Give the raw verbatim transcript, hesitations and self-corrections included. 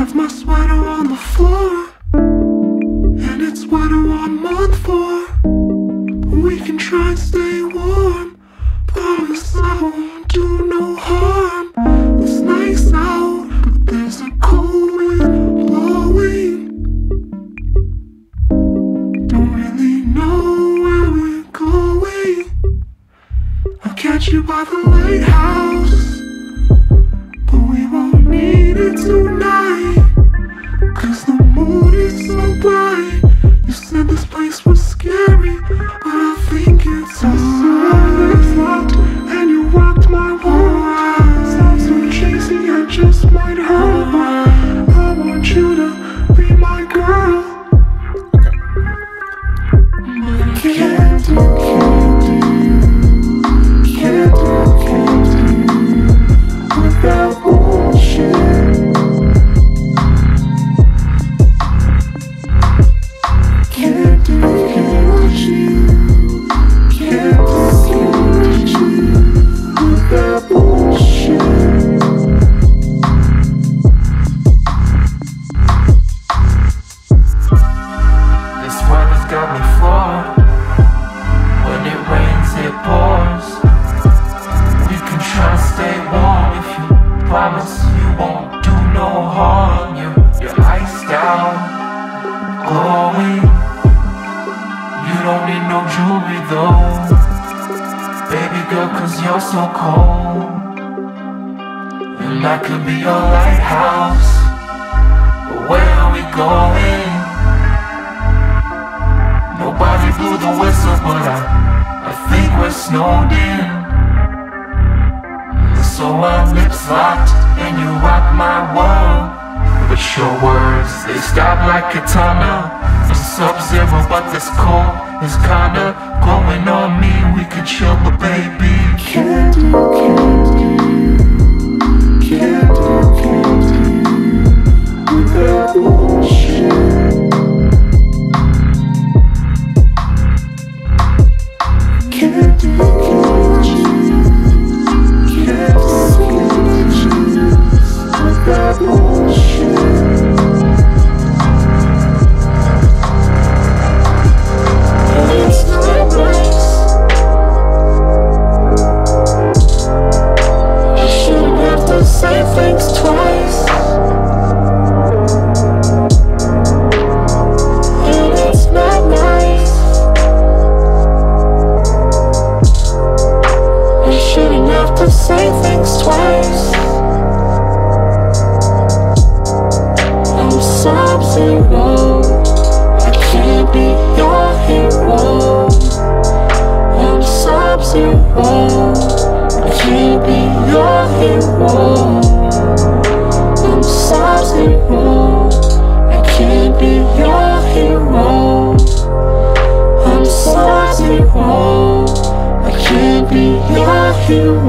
left my sweater on the floor, and it's wetter one month for. But we can try and stay warm. Promise I won't do no harm. It's nice out, but there's a cold wind blowing. Don't really know where we're going. I'll catch you by the lighthouse, but we won't need it tonight, 'cause the mood is so bright. You said this place was scary, but I think it's alright. It's locked and you rocked my world. Sounds so cheesy, I just might hurt. I want you to be my girl, but I can't do, can't do, can't do, can't do without bullshit. Can't do, can't you, can't do, can't you without bullshit. This weather's got me floored. When it rains, it pours. We can try and stay warm if you promise you won't do no harm. You're, you're iced out, glowing. You don't need no jewelry though, baby girl, 'cause you're so cold. And I could be your lighthouse, but where are we going? Nobody blew the whistle, but I, I think we're snowed in. So our lips locked and you rock my world, but your words, they stab like katana. I'm sub-zero, but this cold is kinda going on me. We could chill, but baby, can't do, can't do, can't do, can't do without bullshit. Can't do, can't you, can't do, can't you without bullshit. It's not nice. I shouldn't have to say things twice. And it's not nice. I shouldn't have to say things twice. I'm sub-zero, I can't be your hero. I'm sub-zero, I can't be your hero. I'm sub-zero, I can't be your hero. I'm sub-zero, I can't be your hero.